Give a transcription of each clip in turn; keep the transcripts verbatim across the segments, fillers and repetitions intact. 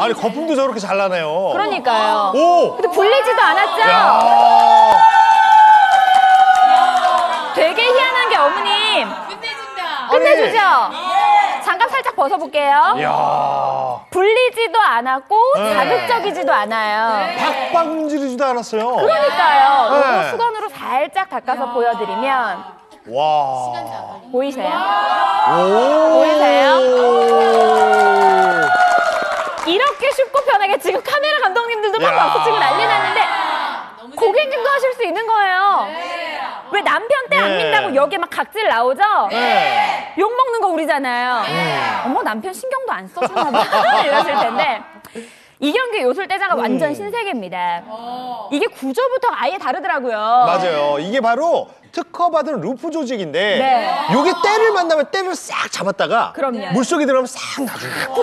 아니 거품도 저렇게 잘 나네요. 그러니까요. 오! 근데 불리지도 않았죠? 야. 되게 희한한 게 어머님. 끝내준다. 끝내주죠? 장갑 살짝 벗어볼게요. 이야. 불리지도 않았고 네. 자극적이지도 않아요. 박박 문지르지도 않았어요. 그러니까요. 네. 이거 수건으로 살짝 닦아서 보여드리면 와. 보이세요? 오. 보이세요? 이렇게 쉽고 편하게 지금 카메라 감독님들도 막 야. 박수 치고 난리 났는데 고객님도 하실 수 있는 거예요. 왜 남편 때 안 네. 민다고 여기에 막 각질 나오죠? 네. 욕 먹는 거 우리잖아요. 어머 남편 신경도 안 써주나 봐 이러실 텐데 이경규 요술대자가 음. 완전 신세계입니다. 이게 구조부터 아예 다르더라고요. 맞아요. 이게 바로 특허받은 루프 조직인데 네. 요게 때를 만나면 때를 싹 잡았다가 그럼요. 물속에 들어가면 싹 놔준다.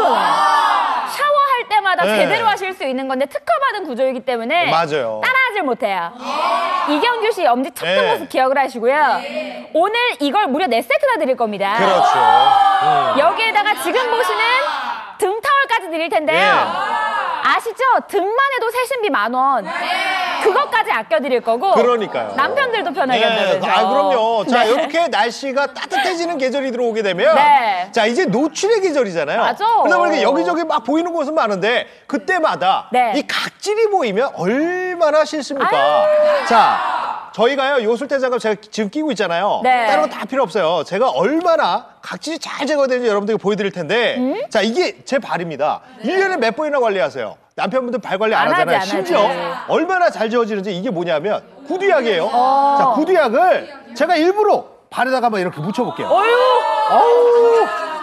샤워할 때마다 네. 제대로 하실 수 있는 건데 특허받은 구조이기 때문에 맞아요. 따라하질 못해요. 이경규 씨 엄지 첫 뜬 네. 모습 기억을 하시고요. 오늘 이걸 무려 네 세트나 드릴 겁니다. 그렇죠. 여기에다가 지금 보시는 등 타월까지 드릴 텐데요. 네. 아시죠? 등만 해도 세신비 만 원. 그것까지 아껴드릴 거고. 그러니까요. 남편들도 편하게 네. 한다면서요. 아, 그럼요. 자, 네. 이렇게 날씨가 따뜻해지는 계절이 들어오게 되면 네. 자, 이제 노출의 계절이잖아요. 맞아. 그러다 보니까 여기저기 막 보이는 곳은 많은데 그때마다 네. 이 각질이 보이면 얼마나 싫습니까? 자, 저희가요, 요술대 장갑 제가 지금 끼고 있잖아요. 네. 다른 거 다 필요 없어요. 제가 얼마나 각질이 잘 제거되는지 여러분들께 보여드릴 텐데 음? 자, 이게 제 발입니다. 일 년에 몇 번이나 관리하세요? 남편분들 발 관리 안, 안 하지, 하잖아요. 안 심지어 하지. 얼마나 잘 지워지는지 이게 뭐냐면 구두약이에요. 어. 자, 구두약을 제가 일부러 발에다가 막 이렇게 묻혀볼게요. 어휴. 어우,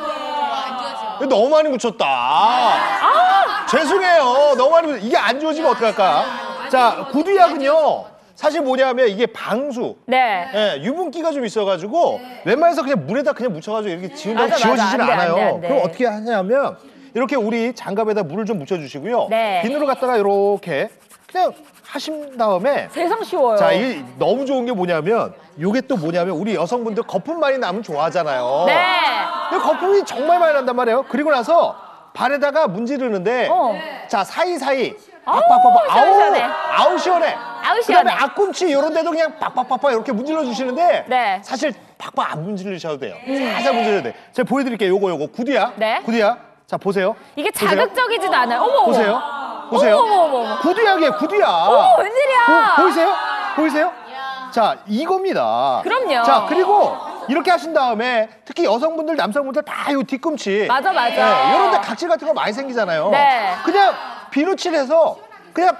이거 너무 많이 묻혔다. 아. 죄송해요. 너무 많이 묻 이게 안 지워지면 어떡할까? 자, 구두약은요. 사실 뭐냐면 이게 방수. 네. 예, 유분기가 좀 있어가지고 웬만해서 그냥 물에다 그냥 묻혀가지고 이렇게 지운다고 맞아, 맞아. 지워지진 안 돼, 안 않아요. 돼, 안 돼. 그럼 어떻게 하냐면 이렇게 우리 장갑에다 물을 좀 묻혀주시고요. 네. 비누를 갖다가 이렇게 그냥 하신 다음에 세상 쉬워요. 자, 이게 너무 좋은 게 뭐냐면 이게 또 뭐냐면 우리 여성분들 거품 많이 나면 좋아하잖아요. 네. 근데 거품이 정말 많이 난단 말이에요. 그리고 나서 발에다가 문지르는데 어. 자, 사이사이 아우, 팍팍팍팍 아우 시원시원해. 아우 시원해. 아우 그다음에 시원해. 앞꿈치 이런 데도 그냥 팍팍팍팍 이렇게 문질러 주시는데 네. 사실 팍팍 안 문지르셔도 돼요. 살살 문지르셔도 돼. 제가 보여드릴게요. 요거 요거 구두야. 네. 구두야. 자, 보세요. 이게 보세요. 자극적이지도 않아요. 어머, 어머. 보세요. 보세요. 어머, 어머, 어머. 구두약이에요. 구두야. 어머, 웬일이야. 보, 보이세요? 보이세요? 자, 이겁니다. 그럼요. 자, 그리고 이렇게 하신 다음에 특히 여성분들, 남성분들 다 이 뒤꿈치. 맞아, 맞아. 네, 이런 데 각질 같은 거 많이 생기잖아요. 네. 그냥 비누칠해서 그냥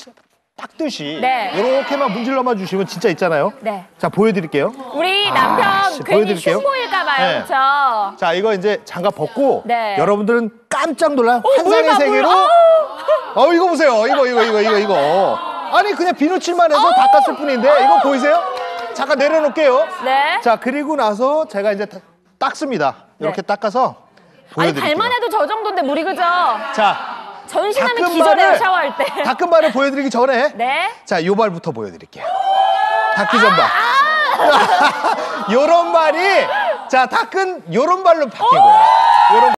닦듯이 네. 이렇게만 문질러만 주시면 진짜 있잖아요. 네. 자, 보여드릴게요. 우리 아, 남편 씨, 괜히 보여드릴게요. 흉보일까봐요, 네. 그렇죠? 자, 이거 이제 장갑 벗고 네. 여러분들은 깜짝 놀란 물 환상의 봐, 물. 세계로 아우. 어, 이거 보세요. 이거, 이거, 이거, 이거, 이거. 아니, 그냥 비누칠만 해서 닦았을 뿐인데, 이거 보이세요? 잠깐 내려놓을게요. 네. 자, 그리고 나서 제가 이제 다- 닦습니다. 이렇게 네. 닦아서 아니, 보여드릴게요. 발만 해도 저 정도인데 물이 그죠? 자, 전신하면 닦은 기절해요, 발을- 샤워할 때. 닦은 발을 보여드리기 전에, 네. 자, 요 발부터 보여드릴게요. 닦기 전 발. 아! 요런 발이, 자, 닦은 요런 발로 바뀐 거예요. 요런